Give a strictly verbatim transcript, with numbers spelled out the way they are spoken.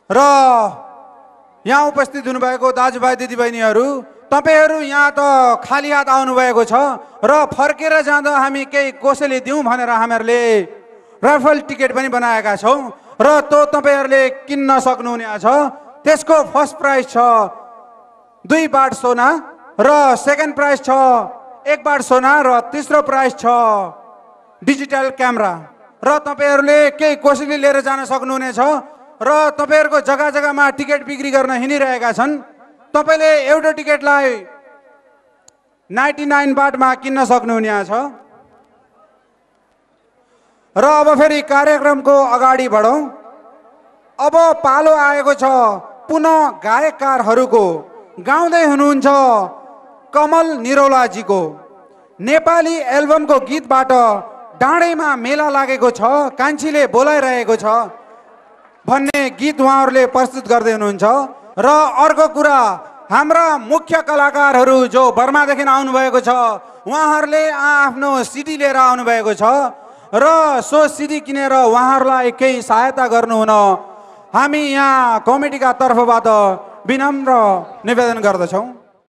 र यहाँ उपस्थित हुनुभएको दाजुभाइ दिदीबहिनीहरू, तपाईहरू यहाँ त खाली हात आउनुभएको छ र फर्केर जाँदा हामी केही कसैले दिउँ भनेर हामीहरूले राफल टिकट पनि बनाएका छौँ र त्यो तपाईहरूले किन्न सक्नुहुने छ। त्यसको फर्स्ट प्राइज छ दुई बाट सोना र सेकेन्ड प्राइज छ एक बाट सोना र तेस्रो प्राइज छ डिजिटल क्यामेरा र तपाईहरूले केही कसैले लिएर जान सक्नुहुनेछ र तपाईहरूको जग्गा जग्गामा टिकट बिक्री गर्न हिँडिरहेका छन्। तपाईले एउटा टिकटलाई नाइन्टी नाइन बाटमा किन्न सक्नुहुने छ। र अब फेरि कार्यक्रमको अगाडि बढौँ। अब पालो आएको छ पुनः गायककारहरूको। गाउँदै हुनुहुन्छ कमल निरौलाजीको नेपाली एल्बमको गीतबाट डाँडैमा मेला लागेको छ कान्छीले बोलाइरहेको छ भन्ने गीत उहाँहरूले प्रस्तुत गर्दै हुनुहुन्छ। र अर्को कुरा, हाम्रा मुख्य कलाकारहरू जो बर्मादेखि आउनुभएको छ उहाँहरूले आफ्नो सिडी लिएर आउनुभएको छ र सो सिडी किनेर उहाँहरूलाई केही सहायता गर्नुहुन हामी यहाँ कमिटीका तर्फबाट विनम्र निवेदन गर्दछौँ।